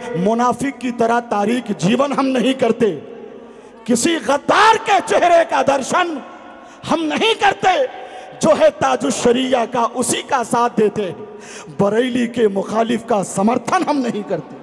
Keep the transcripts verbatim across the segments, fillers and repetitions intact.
मुनाफिक की तरह तारीक जीवन हम नहीं करते, किसी गद्दार के चेहरे का दर्शन हम नहीं करते, जो है ताजुश्शरिया का उसी का साथ देते, बरेली के मुखालिफ का समर्थन हम नहीं करते।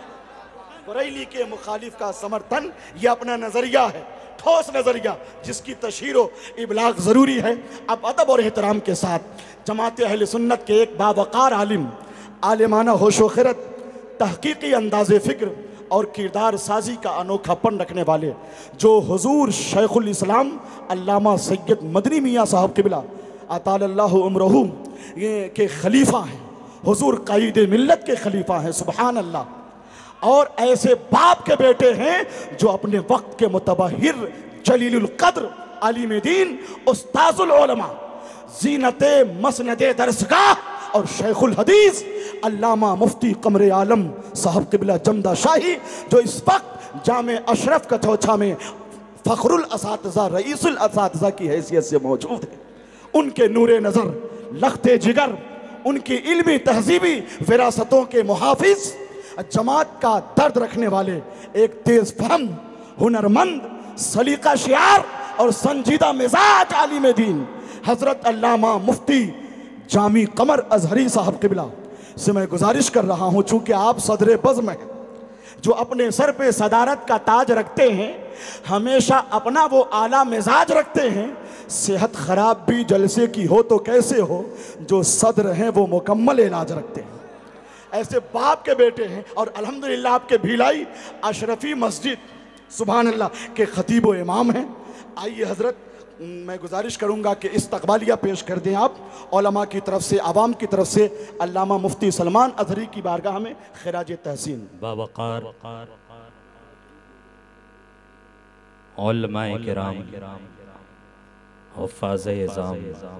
बरेली के मुखालिफ का समर्थन ये अपना नजरिया है, ठोस नजरिया, जिसकी तशहीर व इबलाग जरूरी है। अब अदब और एहतराम के साथ जमात अहले सुन्नत के एक बावकार आलिम, आलिमाना होशो खिरत, तहकीकी अंदाज़े फ़िक्र और किरदार साजी का अनोखापन रखने वाले, जो हुजूर शेखुल इस्लाम अल्लामा सैयद मदनी मियाँ साहब क़िबला अतालल्लाहु उम्रहू ये के खलीफा हैं, हुजूर कायदे मिल्लत के खलीफा हैं, सुबहान अल्लाह। और ऐसे बाप के बेटे हैं जो अपने वक्त के मुतबहिर जलीलुल कद्र आलिम दीन उस्ताजुल उलमा ज़ीनते मसनदे दरसगाह और शेखुल हदीस अल्लामा मुफ्ती कमरे आलम साहब क़िबला जमदा शाही, जो इस वक्त जामे अशरफ का चौथा में फ़खरुल असातिज़ा रईसुल असातिज़ा की हैसियत से मौजूद है। उनके नूरे नज़र, लख्ते जिगर, उनकी इल्मी तहजीबी विरासतों के मुहाफिज, जमात का दर्द रखने वाले, एक तेज फहम, हुनरमंद, सलीका शियार और संजीदा मिजाज आलिम दीन हजरत अल्लामा मुफ्ती जामी कमर अजहरी साहब क़िबला से मैं गुजारिश कर रहा हूँ, चूँकि आप सदर बज़्म हैं, जो अपने सर पे सदारत का ताज रखते हैं, हमेशा अपना वो आला मिजाज रखते हैं। सेहत ख़राब भी जलसे की हो तो कैसे हो, जो सदर हैं वो मुकम्मल इलाज रखते हैं। ऐसे बाप के बेटे हैं और अल्हम्दुलिल्लाह आपके भिलाई अशरफी मस्जिद सुभान अल्लाह के खतीब व इमाम हैं। आइए हज़रत, मैं गुजारिश करूंगा कि इस्तक़बालिया पेश कर दें आप उलमा की तरफ से, आवाम की तरफ से, अल्लामा मुफ्ती सलमान अज़हरी की बारगाह में खिराज तहसीन। बावक़ार उलमाए किराम, हुफ़्फ़ाज़े इज़ाम,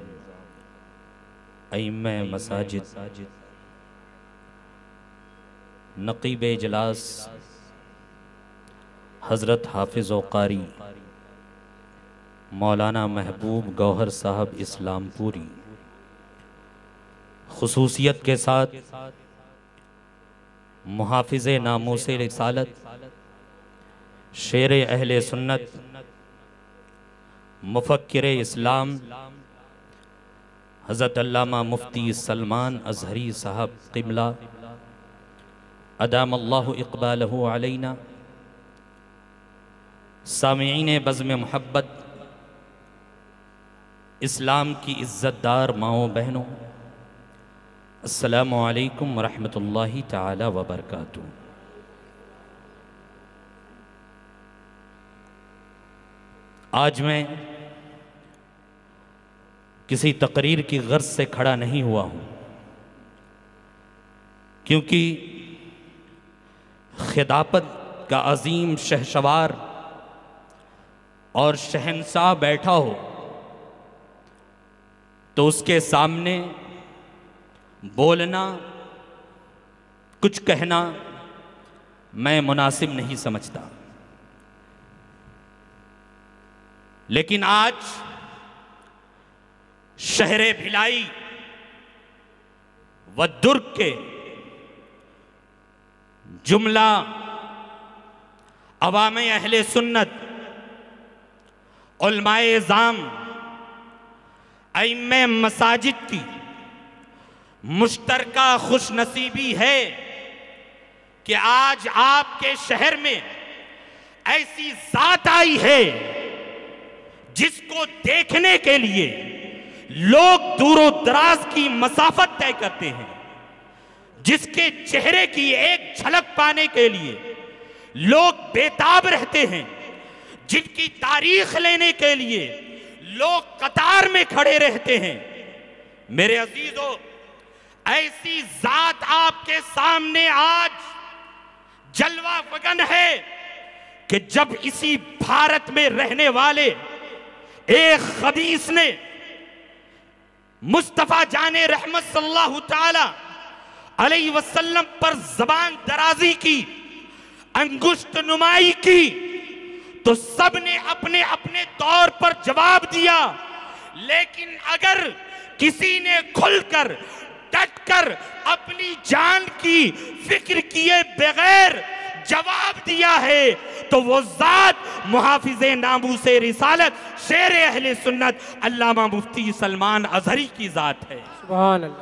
अइम्मे मसाजिद, नक़ीब इजलास हज़रत हाफिज़ व क़ारी मौलाना महबूब गौहर साहब इस्लामपुरी, खुसूसियत के साथ मुहाफ़िज़े नामूसे रिसालत, शेर अहले सुन्नत, मुफ़क्किर इस्लाम हज़रत अल्लामा मुफ्ती सलमान अज़हरी साहब क़िबला अदामल्लाहु इक़बालहु अलैना, सामिईन बज़्म मोहब्बत, इस्लाम की इज़्ज़तदार माओ बहनों, अस्सलामु अलैकुम व रहमतुल्लाहि तआला व बरकातुहू। आज मैं किसी तकरीर की गर्ज से खड़ा नहीं हुआ हूँ, क्योंकि खिदापत का अजीम शहसवार और शहंशाह बैठा हो तो उसके सामने बोलना, कुछ कहना मैं मुनासिब नहीं समझता। लेकिन आज शहरे भिलाई व दुर्ग के जुमला अवामे अहले सुन्नत, उलमाए इज़ाम, अइम्मे मसाजिद की मुश्तरका खुश नसीबी है कि आज आपके शहर में ऐसी जात आई है जिसको देखने के लिए लोग दूरों दराज की मसाफत तय करते हैं, जिसके चेहरे की एक झलक पाने के लिए लोग बेताब रहते हैं, जिनकी तारीख लेने के लिए लोग कतार में खड़े रहते हैं। मेरे अजीजों, ऐसी जात आपके सामने आज जलवा फगन है कि जब इसी भारत में रहने वाले एक खबीस ने मुस्तफा जाने रहमत सल्लल्लाहु ताला अलैहि वसल्लम पर जबान दराजी की, अंगुष्ठ नुमाई की, तो सबने अपने अपने तौर पर जवाब दिया। लेकिन अगर किसी ने खुलकर डटकर अपनी जान की फिक्र किए बगैर जवाब दिया है तो वो जात मुहाफिज़े नामूसे रिसालत शेर अहले सुन्नत अल्लामा मुफ्ती सलमान अजहरी की जात है। सुभान अल्लाह।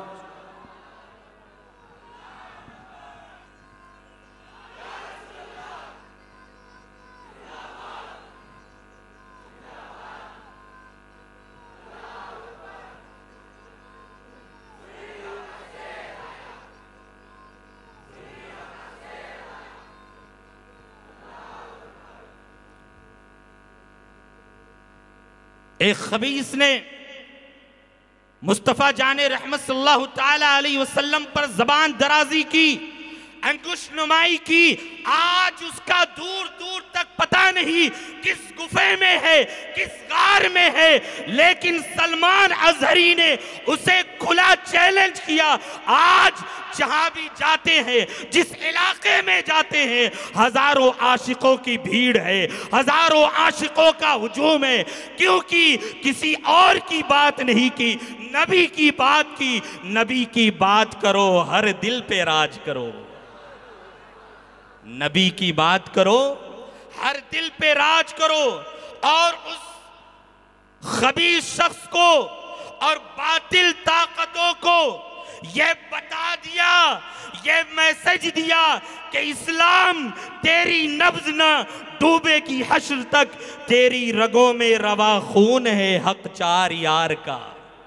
एक खबीस ने मुस्तफ़ा जाने रहमत सल्लल्लाहु ताला अलैहि वसल्लम पर जबान दराजी की, अंकुश नुमाई की। आज उसका दूर दूर तक पता नहीं किस गुफे में है, किस गार में है, लेकिन सलमान अजहरी ने उसे खुला चैलेंज किया। आज जहां भी जाते हैं, जिस इलाके में जाते हैं, हजारों आशिकों की भीड़ है, हजारों आशिकों का हुजूम है, क्योंकि किसी और की बात नहीं की, नबी की बात की। नबी की बात करो, हर दिल पे राज करो। नबी की बात करो, हर दिल पे राज करो। और उस खबीस शख्स को और बातिल ताकतों को यह बता दिया, यह मैसेज दिया कि इस्लाम तेरी नब्ज न डूबेगी हश्र तक, तेरी रगों में रवा खून है हक चार यार का,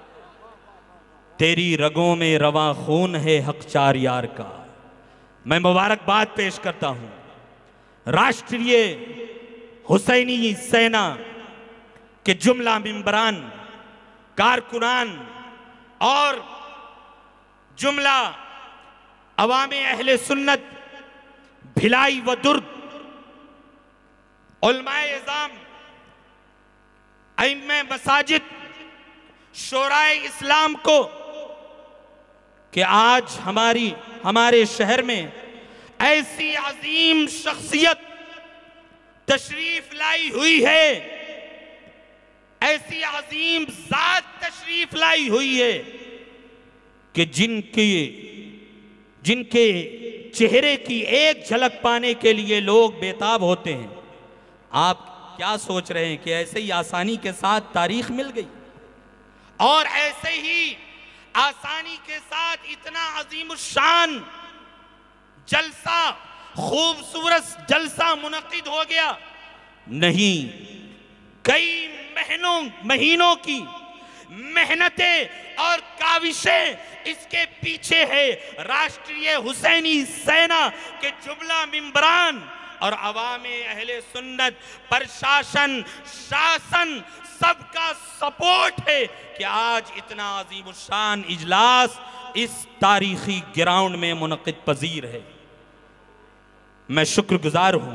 तेरी रगों में रवा खून है हक चार यार का। मैं मुबारकबाद पेश करता हूं राष्ट्रीय हुसैनी सेना के जुमला मिंबरान, कारकुनान और जुमला अवामे अहले सुन्नत, भिलाई व दुर्ग, उलमाए इज़ाम, अइम्मे मसाजिद, शोराए इस्लाम को कि आज हमारी हमारे शहर में ऐसी अजीम शख्सियत तशरीफ लाई हुई है, ऐसी अजीम जात तशरीफ लाई हुई है कि जिनके जिनके चेहरे की एक झलक पाने के लिए लोग बेताब होते हैं। आप क्या सोच रहे हैं कि ऐसे ही आसानी के साथ तारीख मिल गई और ऐसे ही आसानी के साथ इतना अजीम शान जलसा, खूबसूरत जलसा मुनक्किद हो गया? नहीं, कई महीनों महीनों की मेहनतें और काविशें इसके पीछे है। राष्ट्रीय हुसैनी सेना के जुमला मिंबरान और अवामे अहले सुन्नत, प्रशासन, शासन, सबका सपोर्ट है कि आज इतना अजीम शान इजलास इस तारीखी ग्राउंड में मुनक्किद पजीर है। मैं शुक्रगुजार हूं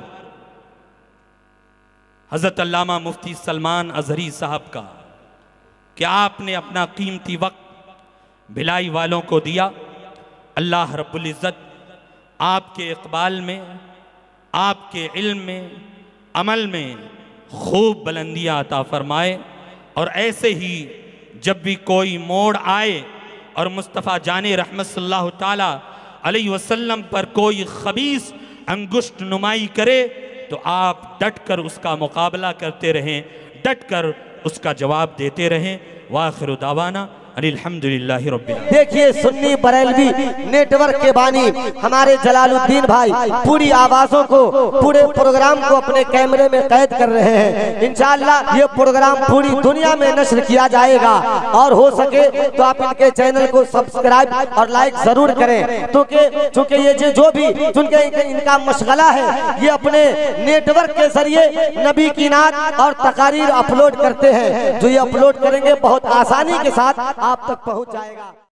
हजरत अल्लामा मुफ्ती सलमान अजहरी साहब का कि आपने अपना कीमती वक्त भिलाई वालों को दिया। अल्लाह रब्बुल इज़्ज़त आपके इक़बाल में, आपके इल्म में, अमल में खूब बुलंदियाँ अता फरमाए। और ऐसे ही जब भी कोई मोड़ आए और मुस्तफ़ा जाने रहमत सल्लल्लाहु ताला अलैहि वसल्लम पर कोई खबीस अंगुष्ठ नुमाई करे तो आप डट कर उसका मुकाबला करते रहें, डट कर उसका जवाब देते रहें। वाखिरु दावाना अल्हम्दुलिल्लाहि रब्बिल आलमीन। देखिए सुन्नी बरेलवी नेटवर्क के बानी हमारे जलालुद्दीन भाई पूरी आवाजों को, पूरे प्रोग्राम को अपने कैमरे में कैद कर रहे हैं। इंशाअल्लाह ये प्रोग्राम पूरी दुनिया में नश्र किया जाएगा और हो सके तो आप इनके चैनल को सब्सक्राइब और लाइक जरूर करें, क्योंकि चूंकि ये जो भी जिनके इनका मशगला है ये अपने नेटवर्क के जरिए नबी की नात और तकारीर अपलोड करते हैं। जो ये अपलोड करेंगे बहुत आसानी के साथ आप तक पहुंच जाएगा।